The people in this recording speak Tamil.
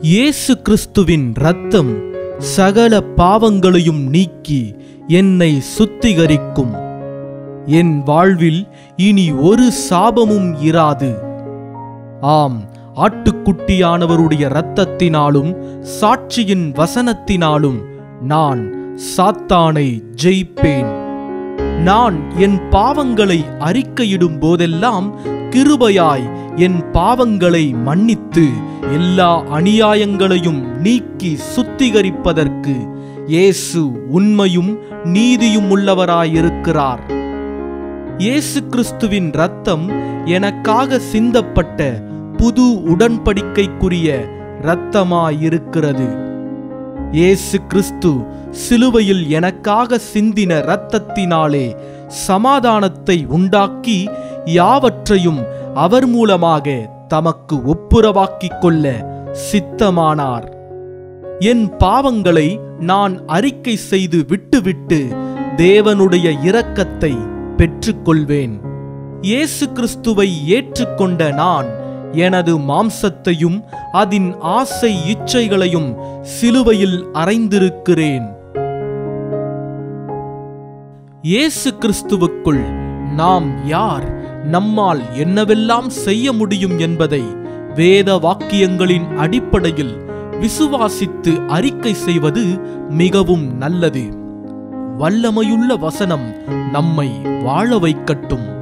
இயேசு கிறிஸ்துவின் இரத்தம் சகல பாவங்களையும் நீக்கி என்னை சுத்திகரிக்கும். என் வாழ்வில் இனி ஒரு சாபமும் இராது. ஆம், ஆட்டுக்குட்டியானவருடைய இரத்தத்தினாலும் சாட்சியின் வசனத்தினாலும் நான் சாத்தானை ஜெயிப்பேன். நான் என் பாவங்களை அறிக்கையிடும் போதெல்லாம் கிருபையாய் என் பாவங்களை மன்னித்து எல்லா அநியாயங்களையும் நீக்கி சுத்திகரிப்பதற்கு இயேசு உண்மையும் நீதியும் உள்ளவராயிருக்கிறார். இயேசு கிறிஸ்துவின் இரத்தம் எனக்காக சிந்தப்பட்ட புது உடன்படிக்கைக்குரிய இரத்தமாயிருக்கிறது. இயேசு கிறிஸ்து சிலுவையில் எனக்காக சிந்தின இரத்தத்தினாலே சமாதானத்தை உண்டாக்கி யாவற்றையும் அவர் மூலமாக தமக்கு ஒப்புரவாக்கிக் கொள்ள சித்தமானார். என் பாவங்களை நான் அறிக்கை செய்து விட்டுவிட்டு தேவனுடைய இரக்கத்தை பெற்றுக்கொள்வேன். இயேசு கிறிஸ்துவை ஏற்றுக்கொண்ட நான் எனது மாம்சத்தையும் அதன் ஆசை இச்சைகளையும் சிலுவையில் அறைந்திருக்கிறேன். இயேசு கிறிஸ்துவுக்குள் நாம் யார், நம்மால் என்னவெல்லாம் செய்ய முடியும் என்பதை வேத வாக்கியங்களின் அடிப்படையில் விசுவாசித்து அறிக்கை செய்வது மிகவும் நல்லது. வல்லமையுள்ள வசனம் நம்மை வாழ வைக்கட்டும்.